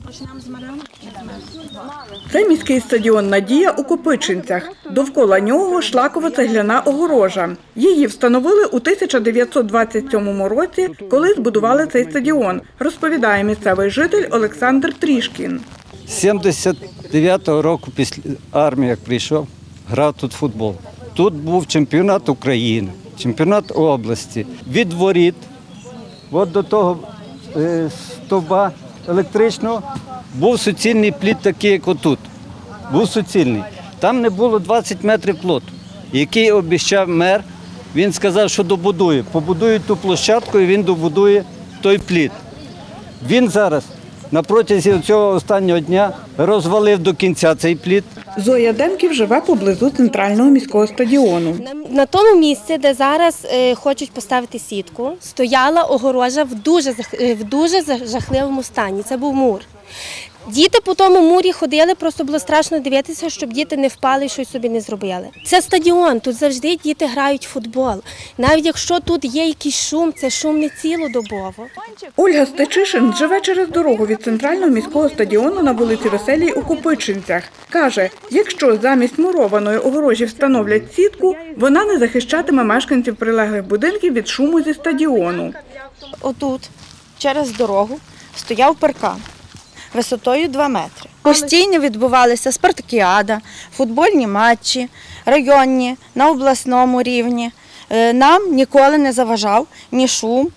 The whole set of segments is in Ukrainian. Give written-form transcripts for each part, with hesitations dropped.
Це міський стадіон «Надія» у Копичинцях. Довкола нього шлаково-цегляна огорожа. Її встановили у 1927 році, коли збудували цей стадіон, розповідає місцевий житель Олександр Трішкін. З 79-го року після армії, як прийшов, грав тут футбол. Тут був чемпіонат України, чемпіонат області. Від воріт, от до того стовба електричного, був суцільний пліт такий, як отут. Був суцільний. Там не було 20 метрів плоту, який обіцяв мер. Він сказав, що добудує. Побудує ту площадку і він добудує той пліт. Він зараз на протязі цього останнього дня розвалив до кінця цей пліт. Зоя Демків живе поблизу центрального міського стадіону. На тому місці, де зараз хочуть поставити сітку, стояла огорожа в дуже жахливому стані. Це був мур. Діти по тому мурі ходили, просто було страшно дивитися, щоб діти не впали і щось собі не зробили. Це стадіон, тут завжди діти грають в футбол. Навіть якщо тут є якийсь шум, це шум не цілодобово. Ольга Стечишин живе через дорогу від центрального міського стадіону на вулиці Веселій у Копичинцях. Каже, якщо замість мурованої огорожі встановлять сітку, вона не захищатиме мешканців прилеглих будинків від шуму зі стадіону. Отут, через дорогу, стояв паркан висотою 2 метри. Постійно відбувалися спартакіада, футбольні матчі, районні, на обласному рівні. Нам ніколи не заважав ні шум,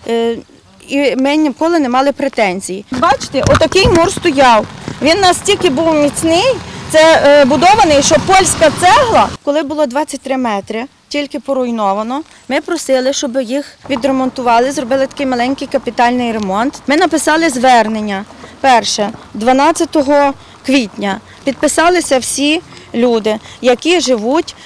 і ми ніколи не мали претензій. Бачите, отакий мур стояв. Він настільки був міцний, це будований, що польська цегла, коли було 23 метри, тільки поруйновано, ми просили, щоб їх відремонтували, зробили такий маленький капітальний ремонт. Ми написали звернення. Перше, 12 квітня підписалися всі люди, які живуть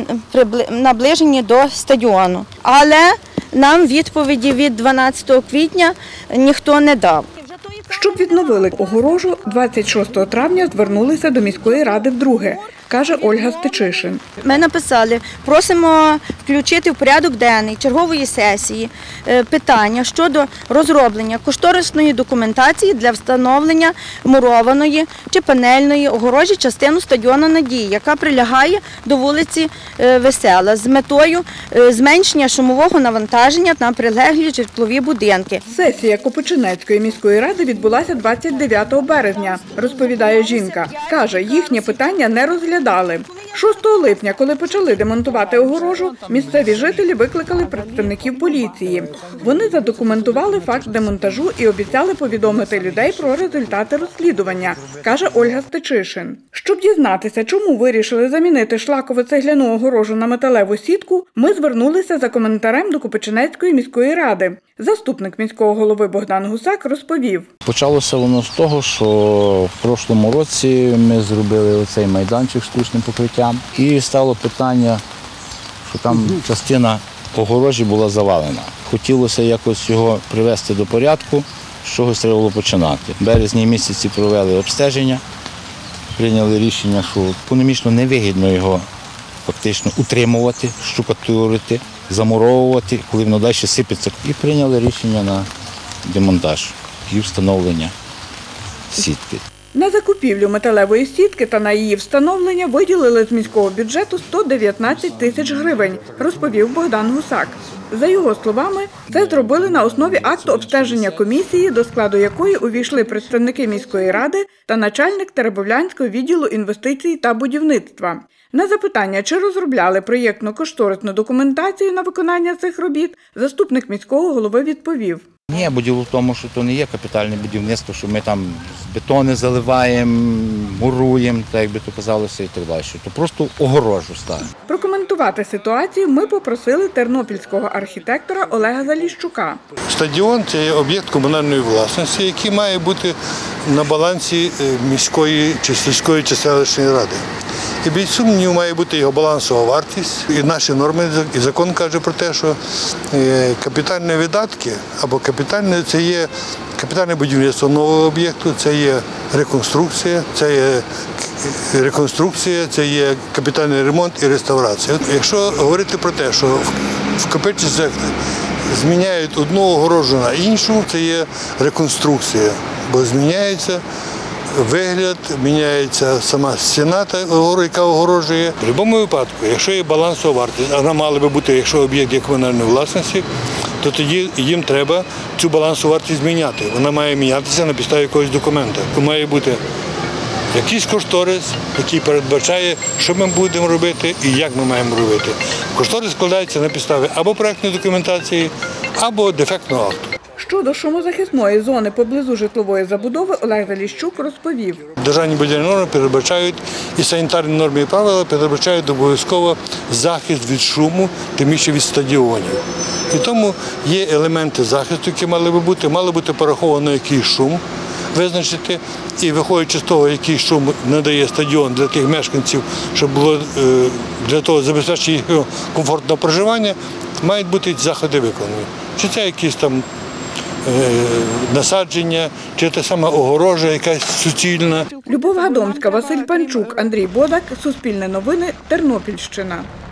наближені до стадіону. Але нам відповіді від 12 квітня ніхто не дав. Щоб відновили огорожу, 26 травня звернулися до міської ради вдруге, каже Ольга Стечишин. Ми написали, просимо включити в порядок денний чергової сесії питання щодо розроблення кошторисної документації для встановлення мурованої чи панельної огорожі частину стадіону «Надії», яка прилягає до вулиці Весела, з метою зменшення шумового навантаження на прилеглі житлові будинки. Сесія Копичинецької міської ради відбулася 29 березня, розповідає жінка. Каже, їхнє питання не розглядали. 6 липня, коли почали демонтувати огорожу, місцеві жителі викликали представників поліції. Вони задокументували факт демонтажу і обіцяли повідомити людей про результати розслідування, каже Ольга Стечишин. Щоб дізнатися, чому вирішили замінити шлаково-цегляну огорожу на металеву сітку, ми звернулися за коментарем до Копичинецької міської ради. Заступник міського голови Богдан Гусак розповів. Почалося воно з того, що в прошлому році ми зробили оцей майданчик штучним покриттям і стало питання, що там частина огорожі була завалена. Хотілося якось його привести до порядку, з чогось треба було починати. В березні місяці провели обстеження, прийняли рішення, що економічно невигідно його фактично утримувати, штукатурити, замуровувати, коли воно далі сипеться. І прийняли рішення на демонтаж і встановлення сітки. На закупівлю металевої сітки та на її встановлення виділили з міського бюджету 119 тисяч гривень, розповів Богдан Гусак. За його словами, це зробили на основі акту обстеження комісії, до складу якої увійшли представники міської ради та начальник Теребовлянського відділу інвестицій та будівництва. На запитання, чи розробляли проєктно-кошторисну документацію на виконання цих робіт, заступник міського голови відповів. Ні, бо діло в тому, що це не є капітальне будівництво, що ми там бетони заливаємо, муруємо, так як би то казалося і так далі. То просто огорожу ставимо. Прокоментувати ситуацію ми попросили тернопільського архітектора Олега Заліщука. Стадіон – це є об'єкт комунальної власності, який має бути на балансі міської чи сільської чи селищної ради. І без сумніву має бути його балансова вартість. І наші норми, і закон каже про те, що капітальні видатки або капітальне – це є капітальне будівництво нового об'єкту, це є реконструкція, це є капітальний ремонт і реставрація. Якщо говорити про те, що в Копичинцях зміняють одну огорожу на іншу, це є реконструкція бо зміняється вигляд, міняється сама стіна, яка огорожує. В будь-якому випадку, якщо є балансова вартість, а вона мала би бути, якщо об'єкт є комунальної власності, то тоді їм треба цю балансову вартість зміняти. Вона має мінятися на підставі якогось документа. Має бути якийсь кошторис, який передбачає, що ми будемо робити і як ми маємо робити. Кошторис складається на підставі або проектної документації, або дефектного акту. Щодо шумозахисної зони поблизу житлової забудови Олег Заліщук розповів. Державні будівельні норми передбачають, і санітарні норми і правила передбачають обов'язково захист від шуму, тим більше від стадіонів. І тому є елементи захисту, які мали бути пораховано, який шум визначити, і виходячи з того, який шум надає стадіон для тих мешканців, щоб було для того забезпечити їх комфортне проживання, мають бути заходи виконані. Чи це якісь там насадження, чи те саме огорожа, якась суцільна. Любов Гадомська, Василь Панчук, Андрій Бодак, Суспільне новини, Тернопільщина.